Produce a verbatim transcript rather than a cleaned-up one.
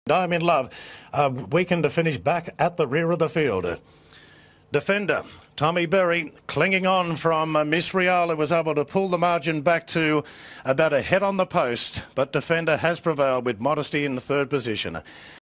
I'm in love. Uh, weakened to finish back at the rear of the field. Defender, Tommy Berry, clinging on from uh, Miss Real, who was able to pull the margin back to about a head on the post, but Defender has prevailed with Modesty in the third position.